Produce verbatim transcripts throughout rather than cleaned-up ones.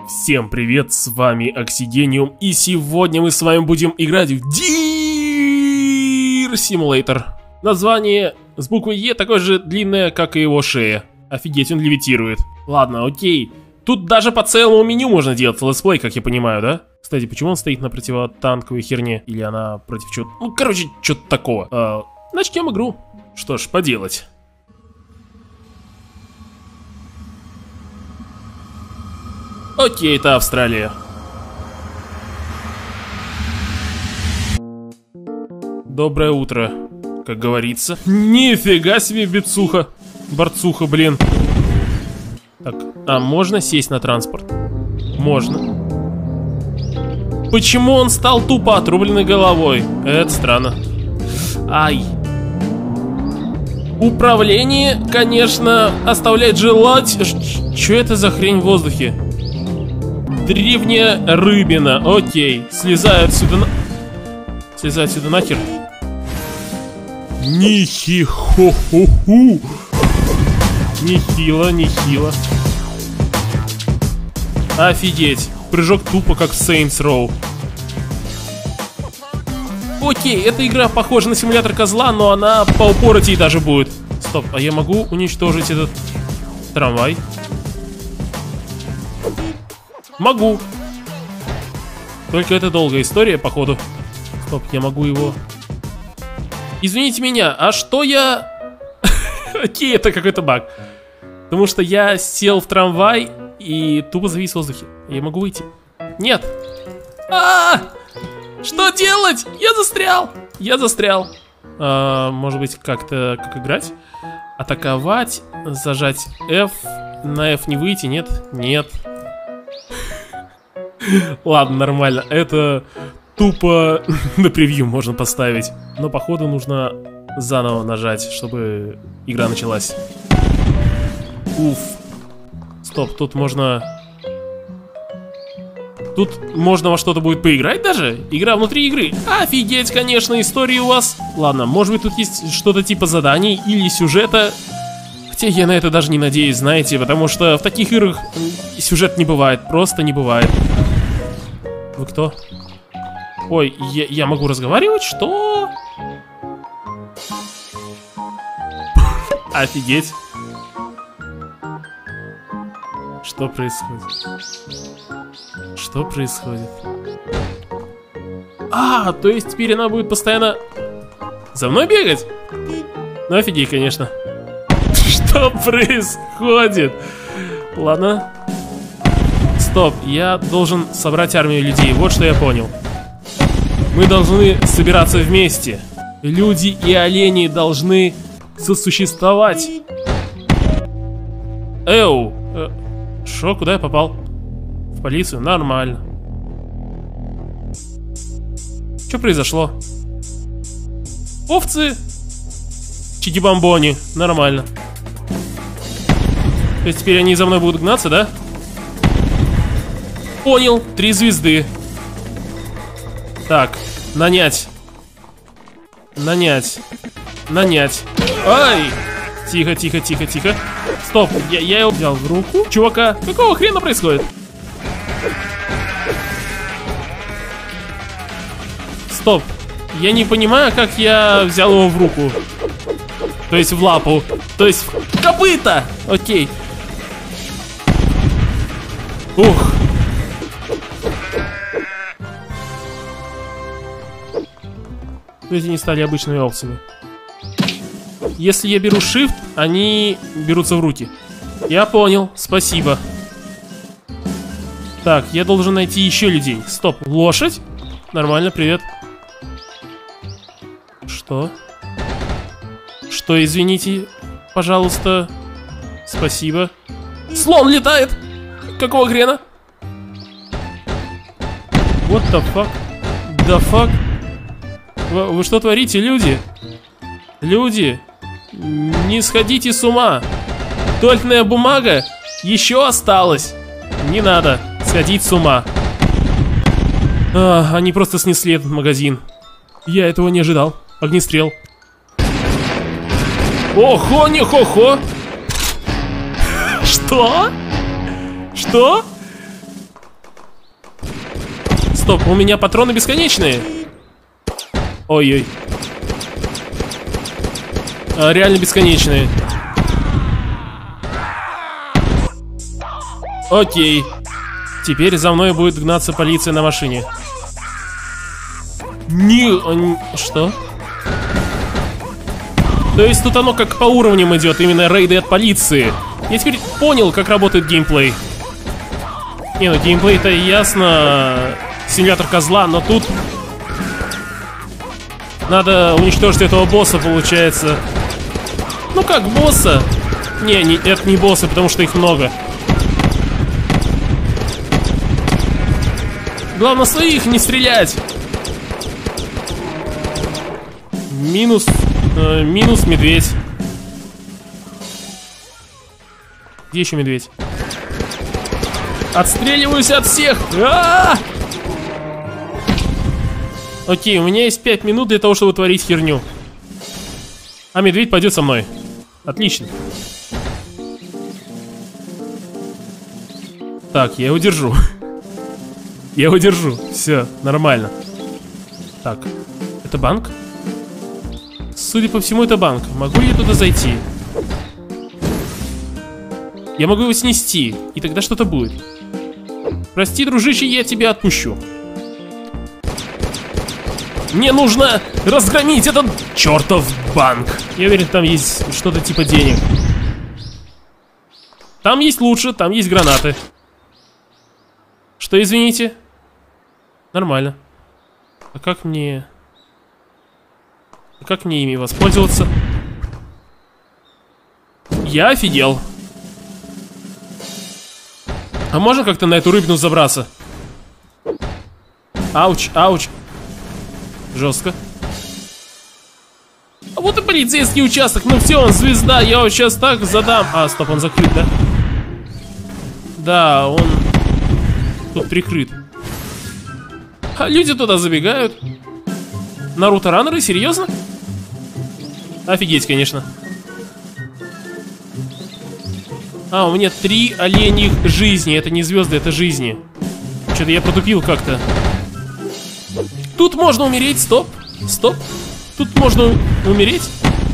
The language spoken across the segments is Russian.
Всем привет, с вами Оксигениум, и сегодня мы с вами будем играть в Deer Simulator. Название с буквой Е такое же длинное, как и его шея. Офигеть, он левитирует. Ладно, окей. Тут даже по целому меню можно делать летсплей, как я понимаю, да? Кстати, почему он стоит на противотанковой херне? Или она против чего-то? Ну, короче, что-то такого. А, начнем игру. Что ж, поделать. Окей, это Австралия. Доброе утро, как говорится. Нифига себе, бицуха. Борцуха, блин. Так, а можно сесть на транспорт? Можно. Почему он стал тупо отрубленной головой? Это странно. Ай. Управление, конечно, оставляет желать. Что это за хрень в воздухе? Древняя рыбина, окей. Слезай отсюда на... Слезай отсюда нахер. Нихи-хо-хо-ху. Нехило, нехило. Офигеть. Прыжок тупо как в Saints Row. Окей, эта игра похожа на симулятор козла, но она по упоротей даже будет. Стоп, а я могу уничтожить этот трамвай? Могу. Только это долгая история, походу. Стоп, я могу его... Извините меня, а что я... Окей, это какой-то баг. Потому что я сел в трамвай и тупо завис в воздухе. Я могу выйти? Нет. А-а-а! Что делать? Я застрял. Я застрял. А, может быть, как-то... Как играть? Атаковать, зажать F. На F не выйти, нет? Нет. Ладно, нормально. Это тупо на превью можно поставить. Но походу нужно заново нажать, чтобы игра началась. Уф. Стоп, тут можно... Тут можно во что-то будет поиграть даже? Игра внутри игры. Офигеть, конечно, истории у вас. Ладно, может быть тут есть что-то типа заданий или сюжета. Хотя я на это даже не надеюсь, знаете, потому что в таких играх сюжет не бывает, просто не бывает. Вы кто? Ой, я, я могу разговаривать? Что? Офигеть. Что происходит? Что происходит? А, то есть теперь она будет постоянно за мной бегать? Ну офигеть, конечно. Что происходит? Ладно. Стоп, я должен собрать армию людей. Вот что я понял. Мы должны собираться вместе. Люди и олени должны сосуществовать. Эу. Э, шо, куда я попал? В полицию? Нормально. Что произошло? Овцы. Чики-бомбони. Нормально. То есть теперь они за мной будут гнаться, да? Понял, три звезды. Так, нанять. Нанять. Нанять. Ай! Тихо, тихо, тихо, тихо. Стоп, я, я его взял в руку. Чувака, какого хрена происходит? Стоп, я не понимаю, как я взял его в руку. То есть в лапу. То есть в копыта. Окей. Ух. Эти не стали обычными овцами. Если я беру shift, они берутся в руки. Я понял, спасибо. Так, я должен найти еще людей. Стоп, лошадь? Нормально, привет. Что? Что, извините, пожалуйста. Спасибо. Слон летает! Какого хрена? What the fuck? The fuck? Вы, вы что творите, люди? Люди, не сходите с ума. Туалетная бумага еще осталась. Не надо сходить с ума. А, они просто снесли этот магазин. Я этого не ожидал. Огнестрел. Охо, не хо-хо. Что? Что? стоп, у меня патроны бесконечные. Ой-ой. А, реально бесконечные. Окей. Теперь за мной будет гнаться полиция на машине. Не... Что? То есть тут оно как по уровням идет, именно рейды от полиции. Я теперь понял, как работает геймплей. Не, ну геймплей-то ясно. Симулятор козла, но тут... Надо уничтожить этого босса, получается. Ну как, босса? Не, не, это не боссы, потому что их много. Главное, своих не стрелять. Минус... Э, минус медведь. Где еще медведь? Отстреливаюсь от всех! А-а-а! Окей, у меня есть пять минут для того, чтобы творить херню. А медведь пойдет со мной. Отлично. Так, я его держу. Я его держу. Все, нормально. Так, это банк? Судя по всему, это банк. Могу я туда зайти? Я могу его снести, и тогда что-то будет. Прости, дружище, я тебя отпущу. Мне нужно разгромить этот чертов банк. Я уверен, там есть что-то типа денег. Там есть лучше, там есть гранаты. Что, извините? Нормально. А как мне... А как мне ими воспользоваться? Я офигел. А можно как-то на эту рыбину забраться? Ауч, ауч. Жестко. А вот и полицейский участок. Ну все, он звезда. Я вот сейчас так задам. А, стоп, он закрыт, да? Да, он тут прикрыт. А люди туда забегают. Наруто раннеры, серьезно? Офигеть, конечно. А, у меня три оленьих жизни. Это не звезды, это жизни. Что-то я протупил как-то. Тут можно умереть, стоп, стоп. Тут можно умереть.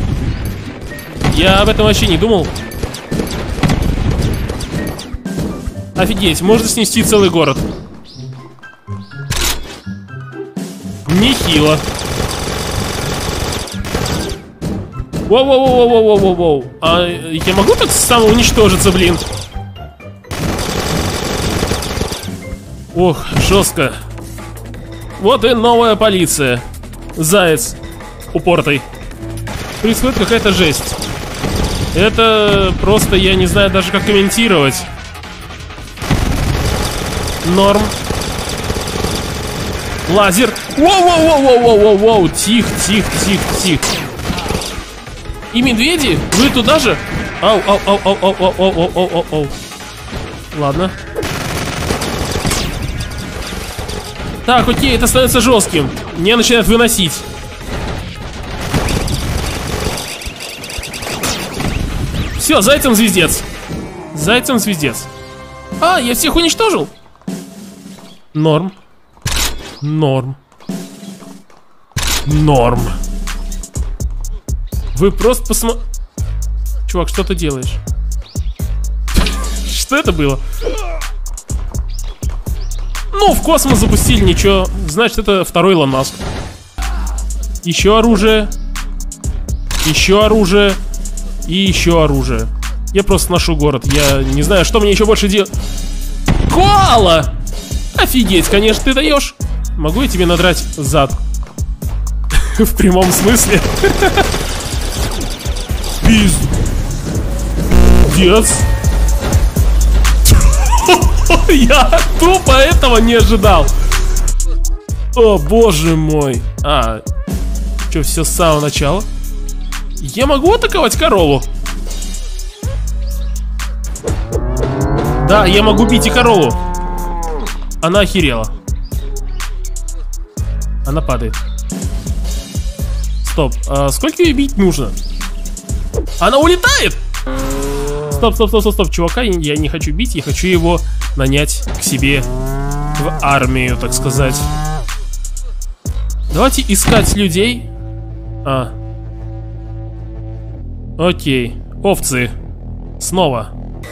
Я об этом вообще не думал. Офигеть, можно снести целый город. Нехило. Воу-воу-воу-воу-воу-воу-воу. А я могу так самоуничтожиться, блин? Ох, жестко. Вот и новая полиция. Заяц упоротый. Происходит какая-то жесть. Это просто, я не знаю даже как комментировать. Норм. Лазер. Воу-воу-воу-воу-воу-воу. Тихо, тихо, тихо, тихо. И медведи? Вы туда же? Ау, ау, ау, ау, ау, ау, ау, ау, ау, ау. Ладно. Так, окей, это становится жестким. Меня начинает выносить. Все, зайцем звездец. Зайцем звездец. А, я всех уничтожил. Норм. Норм. Норм. Вы просто посмотрите. Чувак, что ты делаешь? Что это было? Ну, в космос запустили, ничего. Значит, это второй Илон Маск. Еще оружие. Еще оружие. И еще оружие. Я просто ношу город. Я не знаю, что мне еще больше делать. Коала! Офигеть, конечно, ты даешь. Могу я тебе надрать зад? В прямом смысле. Пиздец. Я тупо этого не ожидал. О, боже мой. А, что, все с самого начала? Я могу атаковать корову? Да, я могу бить и корову. Она охерела. Она падает. Стоп, а сколько ее бить нужно? Она улетает! Стоп, стоп, стоп, стоп, стоп, чувака я не хочу бить, я хочу его нанять к себе в армию, так сказать. Давайте искать людей. А. Окей. Овцы. Снова.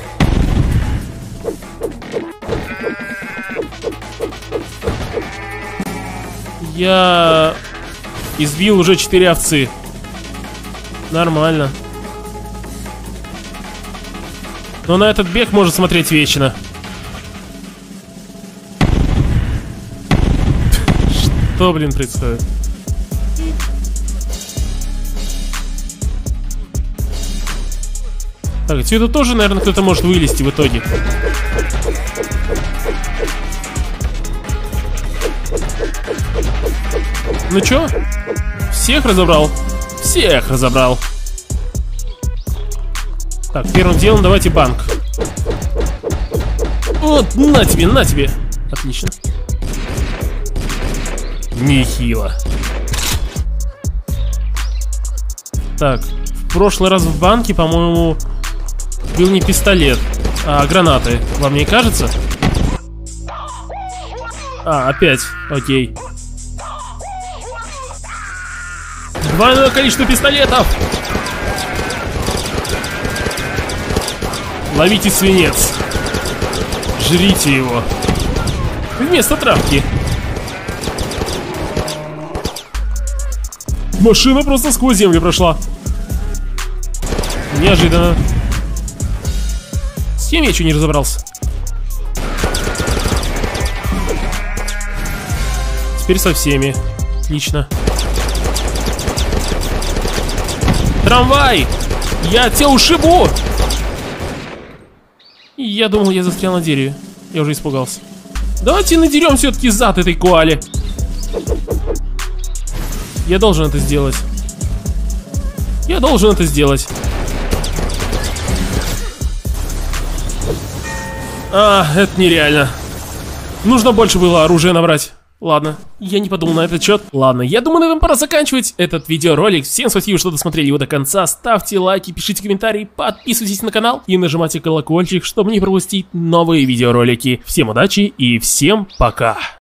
Я избил уже четыре овцы. Нормально. Но на этот бег можно смотреть вечно. Что, блин, происходит? Так, отсюда тоже, наверное, кто-то может вылезти в итоге. Ну чё? Всех разобрал? Всех разобрал. Так, первым делом давайте банк. Вот, на тебе, на тебе. Отлично. Нехило. Так, в прошлый раз в банке, по-моему, был не пистолет, а гранаты. Вам не кажется? А, опять. Окей. Двойное количество пистолетов. Ловите свинец. Жрите его. Вместо травки. Машина просто сквозь землю прошла. Неожиданно. С кем я еще не разобрался? Теперь со всеми. Отлично. Трамвай! Я тебя ушибу! Я думал, я застрял на дереве. Я уже испугался. Давайте надерем все-таки зад этой коале. Я должен это сделать. Я должен это сделать. А, это нереально. Нужно больше было оружия набрать. Ладно, я не подумал на этот счет. Ладно, я думаю, на этом пора заканчивать этот видеоролик. Всем спасибо, что досмотрели его до конца. Ставьте лайки, пишите комментарии, подписывайтесь на канал и нажимайте колокольчик, чтобы не пропустить новые видеоролики. Всем удачи и всем пока.